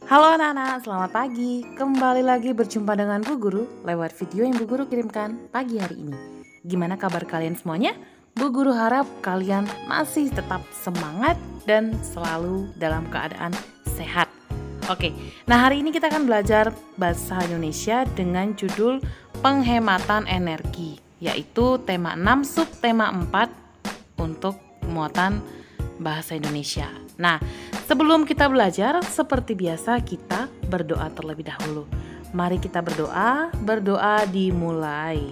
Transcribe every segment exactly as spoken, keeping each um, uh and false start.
Halo anak-anak, selamat pagi. Kembali lagi berjumpa dengan Bu Guru lewat video yang Bu Guru kirimkan pagi hari ini. Gimana kabar kalian semuanya? Bu Guru harap kalian masih tetap semangat dan selalu dalam keadaan sehat. Oke, nah hari ini kita akan belajar bahasa Indonesia dengan judul penghematan energi, yaitu tema enam sub tema empat untuk muatan bahasa Indonesia. Nah, sebelum kita belajar, seperti biasa kita berdoa terlebih dahulu. Mari kita berdoa, berdoa dimulai.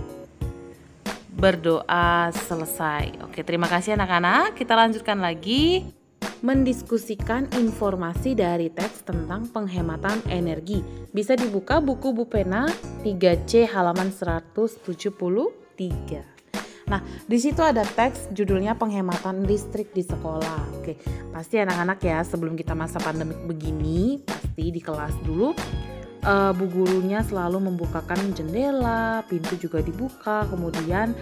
Berdoa selesai. Oke, terima kasih anak-anak. Kita lanjutkan lagi mendiskusikan informasi dari teks tentang penghematan energi. Bisa dibuka buku Bu Pena tiga C halaman seratus tujuh puluh tiga. Nah, di situ ada teks judulnya penghematan listrik di sekolah. Oke, pasti anak-anak ya sebelum kita masa pandemik begini, pasti di kelas dulu uh, bu gurunya selalu membukakan jendela, pintu juga dibuka, kemudian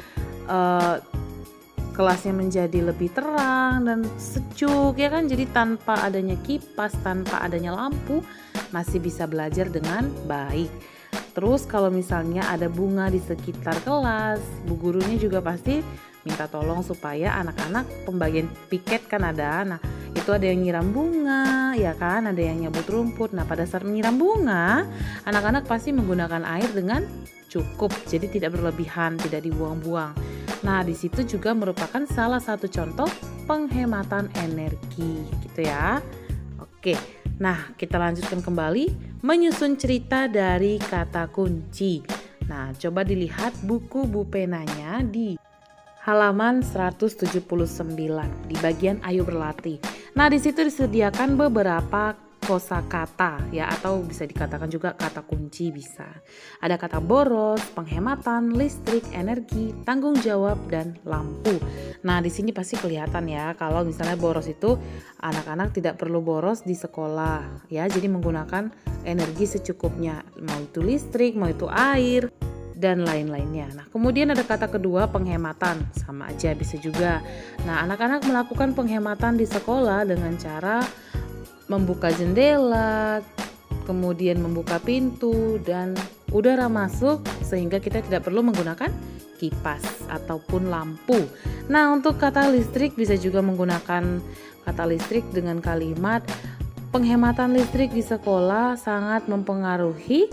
uh, kelasnya menjadi lebih terang dan sejuk ya kan. Jadi tanpa adanya kipas, tanpa adanya lampu, masih bisa belajar dengan baik. Terus kalau misalnya ada bunga di sekitar kelas, bu gurunya juga pasti minta tolong supaya anak-anak pembagian piket kan ada. Nah, itu ada yang nyiram bunga, ya kan, ada yang nyabut rumput. Nah, pada saat menyiram bunga, anak-anak pasti menggunakan air dengan cukup, jadi tidak berlebihan, tidak dibuang-buang. Nah, di situ juga merupakan salah satu contoh penghematan energi, gitu ya. Oke, nah kita lanjutkan kembali. Menyusun cerita dari kata kunci. Nah, coba dilihat buku Bu Penanya di halaman seratus tujuh puluh sembilan di bagian Ayo Berlatih. Nah, di situ disediakan beberapa kosakata ya, atau bisa dikatakan juga kata kunci bisa. Ada kata boros, penghematan, listrik, energi, tanggung jawab, dan lampu. Nah, di sini pasti kelihatan ya kalau misalnya boros itu anak-anak tidak perlu boros di sekolah ya. Jadi menggunakan energi secukupnya, mau itu listrik, mau itu air, dan lain-lainnya. Nah, kemudian ada kata kedua penghematan, sama aja bisa juga. Nah, anak-anak melakukan penghematan di sekolah dengan cara membuka jendela, kemudian membuka pintu dan udara masuk sehingga kita tidak perlu menggunakan kipas ataupun lampu. Nah, untuk kata listrik bisa juga menggunakan kata listrik dengan kalimat penghematan listrik di sekolah sangat mempengaruhi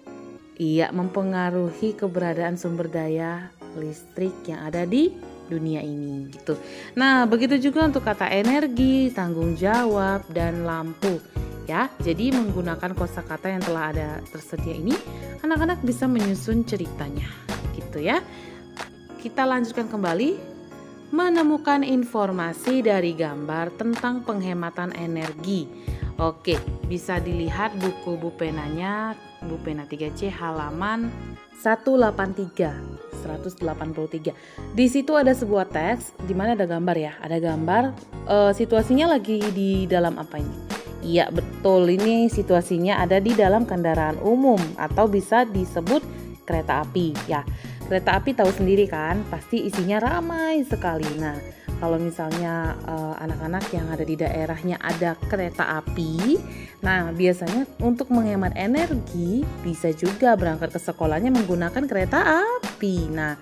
iya mempengaruhi keberadaan sumber daya listrik yang ada di dunia ini gitu. Nah, begitu juga untuk kata energi, tanggung jawab, dan lampu ya. Jadi menggunakan kosakata yang telah ada tersedia ini, anak-anak bisa menyusun ceritanya gitu ya. Kita lanjutkan kembali. Menemukan informasi dari gambar tentang penghematan energi. Oke, bisa dilihat buku Bu Penanya, Bu Pena tiga C halaman seratus delapan puluh tiga. seratus delapan puluh tiga. Di situ ada sebuah teks di mana ada gambar ya. Ada gambar e, situasinya lagi di dalam apa ini? Iya, betul, ini situasinya ada di dalam kendaraan umum atau bisa disebut kereta api ya. Kereta api tahu sendiri kan, pasti isinya ramai sekali. Nah, kalau misalnya uh, anak-anak yang ada di daerahnya ada kereta api, nah biasanya untuk menghemat energi bisa juga berangkat ke sekolahnya menggunakan kereta api. Nah,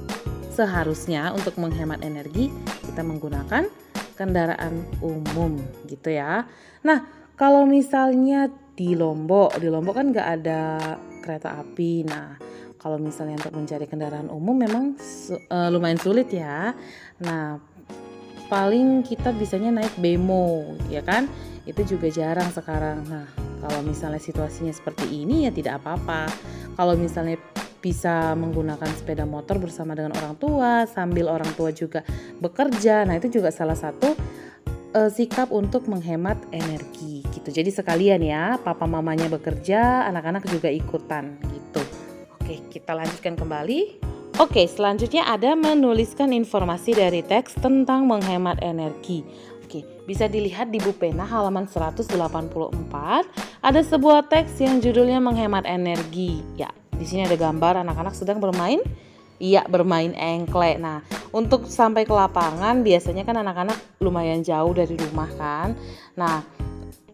seharusnya untuk menghemat energi kita menggunakan kendaraan umum gitu ya. Nah, kalau misalnya di Lombok, di Lombok kan nggak ada kereta api. Nah, kalau misalnya untuk mencari kendaraan umum memang uh, lumayan sulit ya. Nah, paling kita bisanya naik bemo ya kan, itu juga jarang sekarang. Nah, kalau misalnya situasinya seperti ini ya tidak apa-apa. Kalau misalnya bisa menggunakan sepeda motor bersama dengan orang tua sambil orang tua juga bekerja, nah itu juga salah satu uh, sikap untuk menghemat energi gitu. Jadi sekalian ya, papa mamanya bekerja, anak-anak juga ikutan gitu. Oke, kita lanjutkan kembali. Oke, selanjutnya ada menuliskan informasi dari teks tentang menghemat energi. Oke, bisa dilihat di Bu Pena halaman seratus delapan puluh empat. Ada sebuah teks yang judulnya menghemat energi. Ya, di sini ada gambar anak-anak sedang bermain. Iya, bermain engklek. Nah, untuk sampai ke lapangan biasanya kan anak-anak lumayan jauh dari rumah kan. Nah,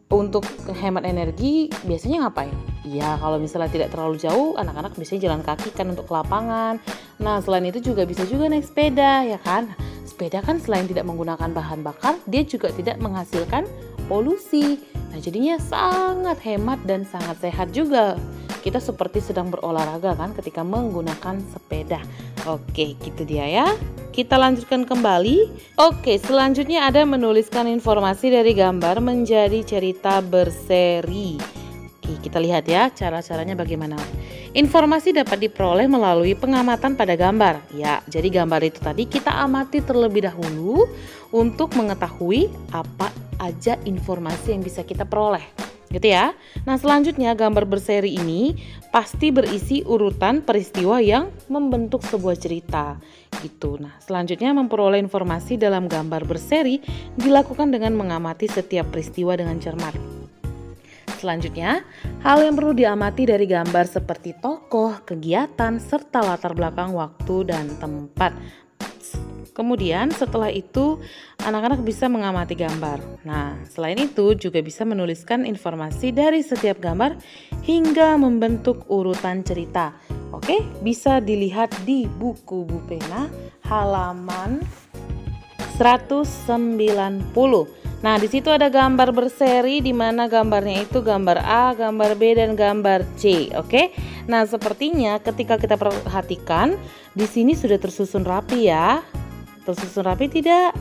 Untuk hemat energi biasanya ngapain? Ya kalau misalnya tidak terlalu jauh, anak-anak biasanya jalan kaki kan untuk ke lapangan. Nah selain itu juga bisa juga naik sepeda ya kan. Sepeda kan selain tidak menggunakan bahan bakar, dia juga tidak menghasilkan polusi. Nah jadinya sangat hemat dan sangat sehat juga. Kita seperti sedang berolahraga kan ketika menggunakan sepeda. Oke gitu dia ya. Kita lanjutkan kembali. Oke, selanjutnya ada menuliskan informasi dari gambar menjadi cerita berseri. Oke, kita lihat ya cara-caranya bagaimana. Informasi dapat diperoleh melalui pengamatan pada gambar. Ya, jadi gambar itu tadi kita amati terlebih dahulu untuk mengetahui apa aja informasi yang bisa kita peroleh. Gitu ya. Nah selanjutnya gambar berseri ini pasti berisi urutan peristiwa yang membentuk sebuah cerita gitu. Nah selanjutnya memperoleh informasi dalam gambar berseri dilakukan dengan mengamati setiap peristiwa dengan cermat. Selanjutnya hal yang perlu diamati dari gambar seperti tokoh, kegiatan, serta latar belakang waktu dan tempat. Kemudian setelah itu anak-anak bisa mengamati gambar. Nah selain itu juga bisa menuliskan informasi dari setiap gambar hingga membentuk urutan cerita. Oke, bisa dilihat di buku Bu Pena halaman seratus sembilan puluh. Nah di situ ada gambar berseri di mana gambarnya itu gambar A, gambar B dan gambar C. Oke. Nah sepertinya ketika kita perhatikan di sini sudah tersusun rapi ya. Tersusun rapi tidak?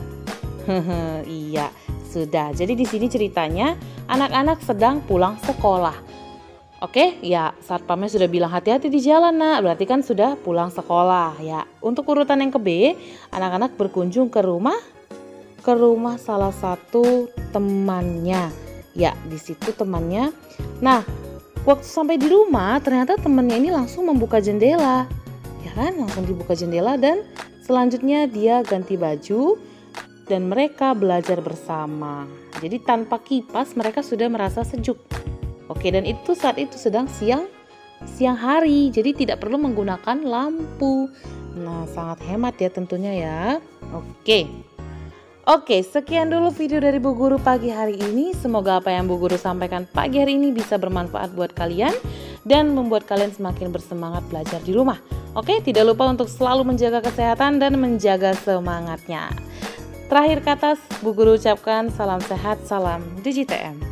Iya, sudah. Jadi di sini ceritanya anak-anak sedang pulang sekolah. Oke, ya satpamnya sudah bilang hati-hati di jalan nak. Berarti kan sudah pulang sekolah ya. Untuk urutan yang ke B, anak-anak berkunjung ke rumah ke rumah salah satu temannya. Ya, di situ temannya. Nah, waktu sampai di rumah ternyata temannya ini langsung membuka jendela. Ya kan, langsung dibuka jendela dan selanjutnya dia ganti baju dan mereka belajar bersama. Jadi tanpa kipas mereka sudah merasa sejuk. Oke, dan itu saat itu sedang siang siang hari. Jadi tidak perlu menggunakan lampu. Nah, sangat hemat ya tentunya ya. Oke. Oke, sekian dulu video dari Bu Guru pagi hari ini. Semoga apa yang Bu Guru sampaikan pagi hari ini bisa bermanfaat buat kalian dan membuat kalian semakin bersemangat belajar di rumah. Oke, tidak lupa untuk selalu menjaga kesehatan dan menjaga semangatnya. Terakhir kata, Bu Guru ucapkan salam sehat, salam D J T M.